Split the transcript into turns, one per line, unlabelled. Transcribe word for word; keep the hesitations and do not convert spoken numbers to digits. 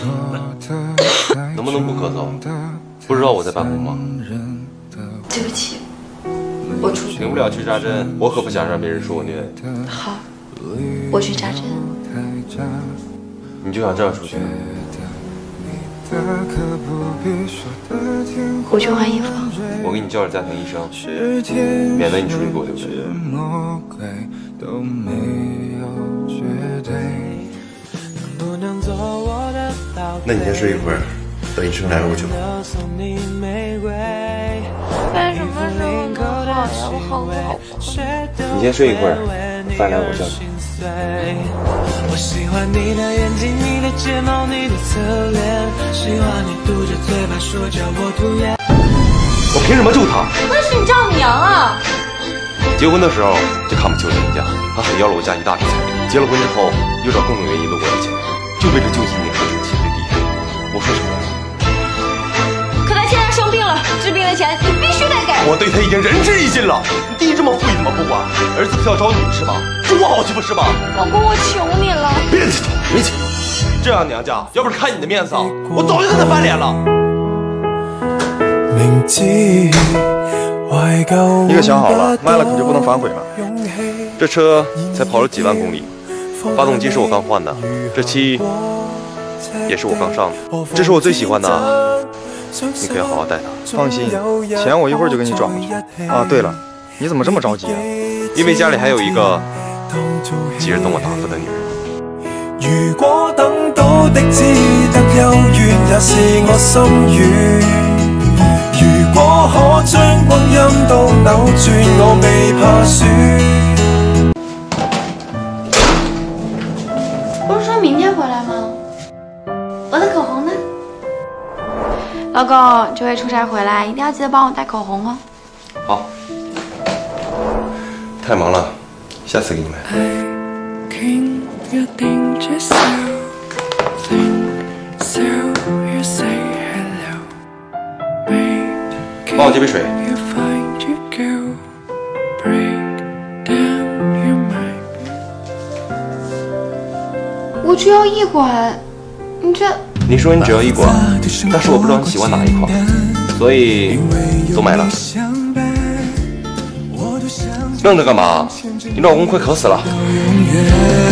能不能不咳嗽？不知道我在办公吗？
对不起，我出去。
领不了去扎针，我可不想让别人说我虐。
好，我去扎针。
你就想这样出去？
我去换衣服。
我给你叫了家庭医生，免得你出去给我丢人。
那你先睡一会儿，等医生来了我就好。
饭什么时候能好呀？我好饿。
你先睡一会儿，饭来我叫你。
我喜欢你的眼睛，你的睫毛，你的侧脸，喜欢你嘟着嘴巴说叫我涂鸦。
我凭什么救他？
那是你丈母娘啊！
结婚的时候就看不起我娘家，他还要了我家一大笔彩礼。结了婚之后又找各种原因搂我的钱，就为了救济你和你亲的弟。我说什么？
可他现在生病了，治病的钱你必须得给。
我对他已经仁至义尽了。你弟这么富裕怎么不管？儿子不要找你是吧？是我好欺负是吧？
老公，我求你了。
别提他，没钱。这样娘家要不是看你的面子，我早就跟他翻脸了。
你可想好了，卖了可就不能反悔了。
这车才跑了几万公里，发动机是我刚换的，这漆也是我刚上的，这是我最喜欢的，你可要好好待它。
放心，钱我一会儿就给你转过去。啊，对了，你怎么这么着急啊？
因为家里还有一个急着等我答复的女人。
如果等到的只得幽怨，也是我心願。如果可將光陰都扭轉，我未怕輸。
不是說明天回來嗎？我的口紅呢？老公，這回出差回來一定要記得幫我帶口紅哦。
好。太忙了，下次给你买。帮我接杯水。
我只要一管，你这……
你说你只要一管，但是我不知道你喜欢哪一款，所以都买了。愣着干嘛？你老公快渴死了。